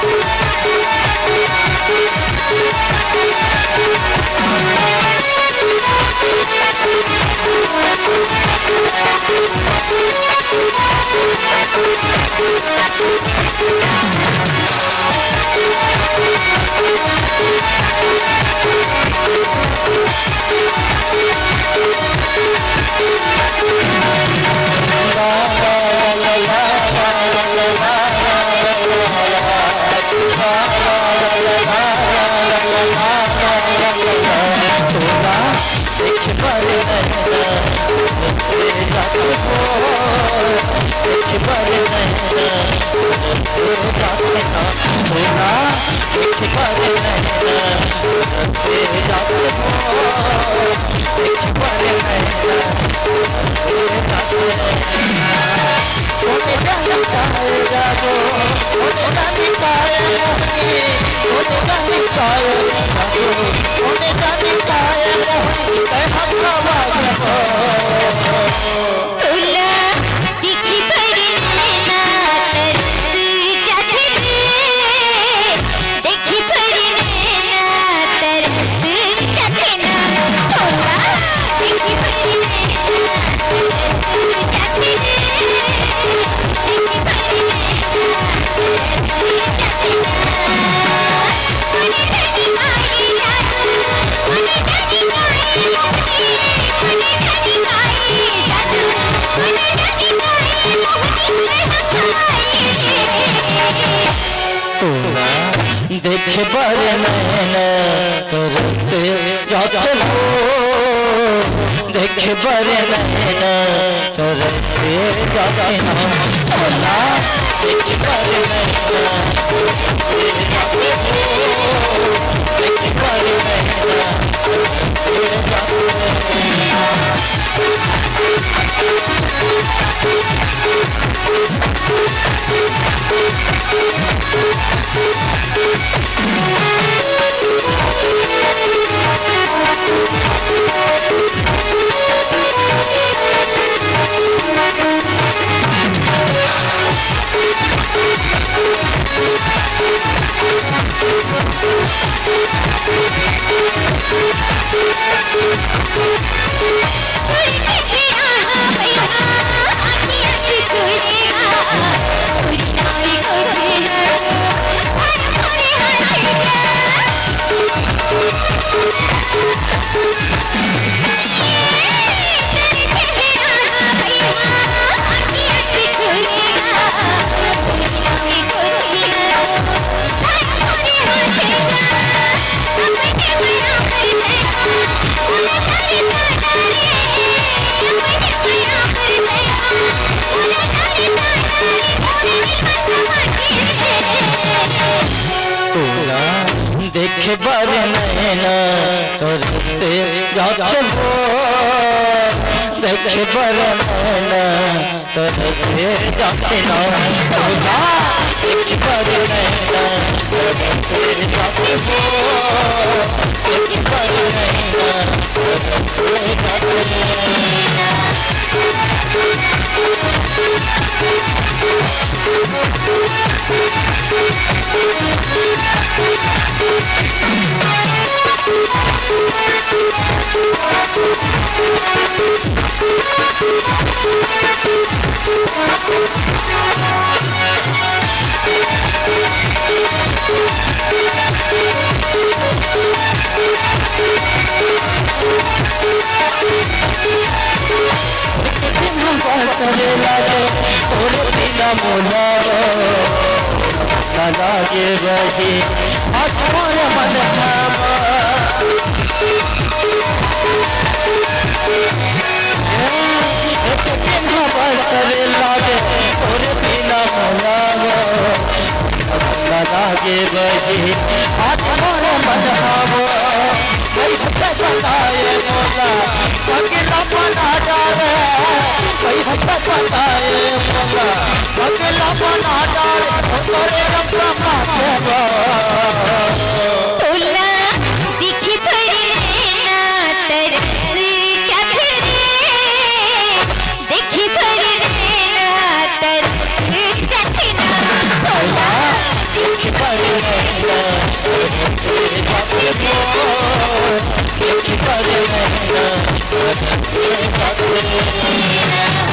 देखे बड़े नैना तरसे जाते हो, देखे बड़े नैना तरसे जाते हो, भोला देखे बड़े नैना तरसे जाते हो, देखे बड़े नैना तरसे जाते देखे बड़े नैना तरसे जाते हो, देखे बड़े नैना तरसे जाते हो, भोला देखे बड़े नैना तरसे जाते हो, देखे बड़े नैना तरसे जाते लागे बही आत्मार मन बसरे लागे और बिना मोला लागे बही आत्मार मन बताए मोला अकेला बना डाले, बताए मोला अकेला बना डाले, तोरे दिखी परी नैना तरस जाते रे, देखी परी नैना तरस जाते ना, भोला दिखी पर